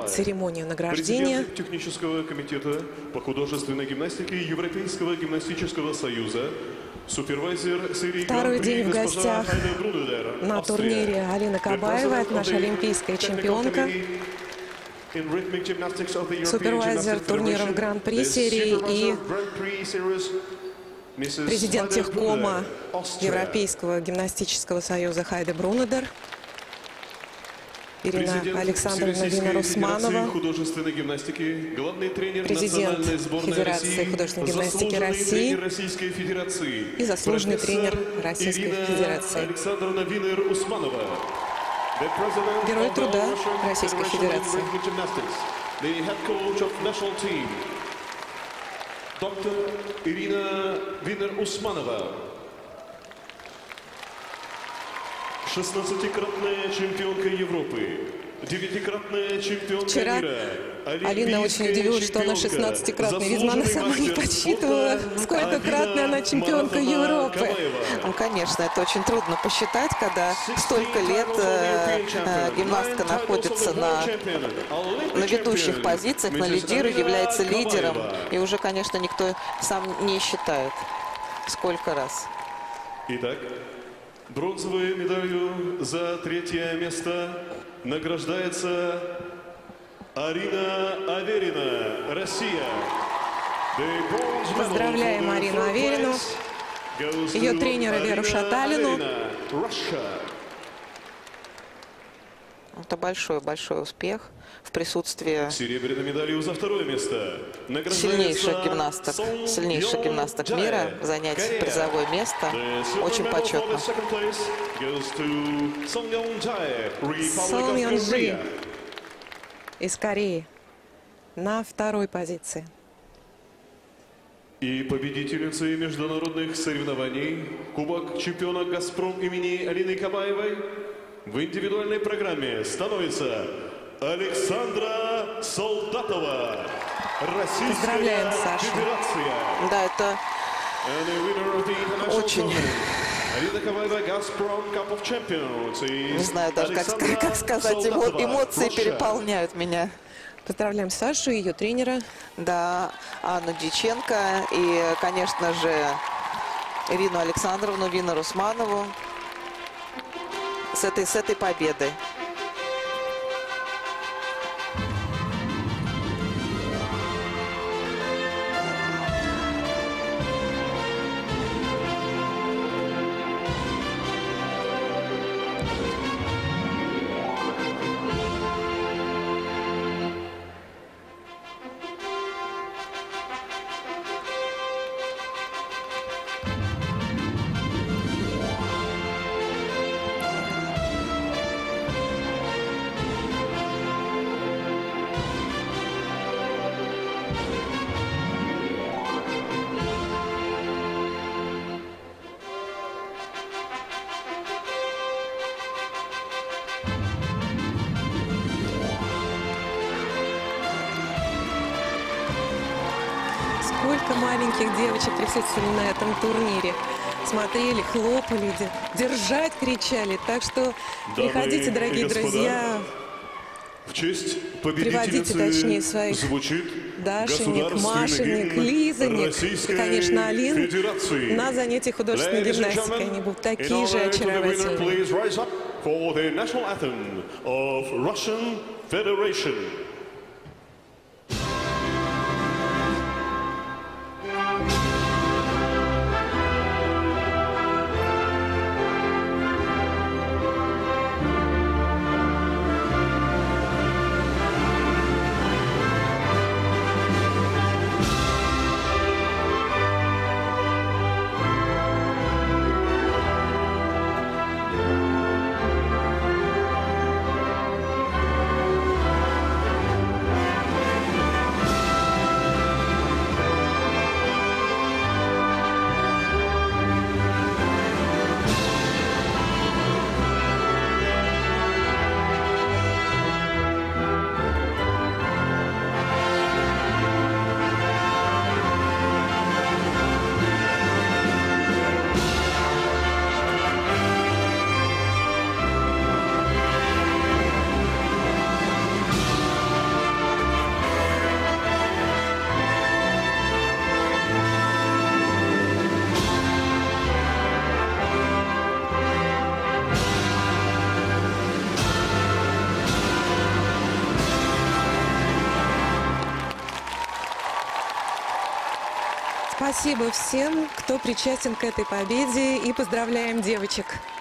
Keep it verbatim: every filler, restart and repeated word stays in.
церемонию награждения. Президент технического комитета по художественной гимнастике Европейского гимнастического союза, супервайзер серии Второй Гран-при день в госпожа гостях Хайде Брунедер, на Австрия. турнире Алина Кабаева, это наша олимпийская чемпионка, супервайзер турниров Гран-при серии и президент техкома Европейского гимнастического союза Хайде Брунедер, Ирина Александровна Винер-Усманова, президент Федерации художественной гимнастики России и заслуженный тренер Российской Федерации. Герой труда Российской Федерации. Доктор Ирина Винер-Усманова, шестнадцатикратная чемпионка Европы, девятикратная чемпионка Вчера мира. Алина очень удивилась, что она шестнадцатикратная. Видимо, она сама не подсчитывала, сколько кратная она чемпионка Европы. Ну, конечно, это очень трудно посчитать, когда столько лет э, э, гимнастка находится на, на ведущих позициях, на лидире, является лидером. И уже, конечно, никто сам не считает, сколько раз. Итак, бронзовой медалью за третье место награждается Арина Аверина, Россия. Поздравляем Арину Аверину, ее тренера Веру Шаталину. Это большой-большой успех в присутствии Серебряной медалью за второе место сильнейших гимнасток, сильнейших гимнасток мира занять призовое место. Очень почетно. Сон Йон-Джи из Кореи на второй позиции. И победительницей международных соревнований Кубок чемпиона «Газпром» имени Алины Кабаевой в индивидуальной программе становится Александра Солдатова, Российская Федерация. Да, это очень... Не знаю даже, как, как сказать, эмо, эмоции переполняют меня. Поздравляем Сашу и ее тренера. Да, Анну Дьяченко и, конечно же, Ирину Александровну Винер-Усманову с этой, с этой победой. Сколько маленьких девочек присутствовали на этом турнире. Смотрели, хлопали, держать кричали. Так что приходите, дорогие друзья. В честь Приводите, точнее, своих Дашенек, Машенек, Лизанек и, конечно, Алин на занятия художественной гимнастикой. Они будут такие же очаровательные. Спасибо всем, кто причастен к этой победе, и поздравляем девочек.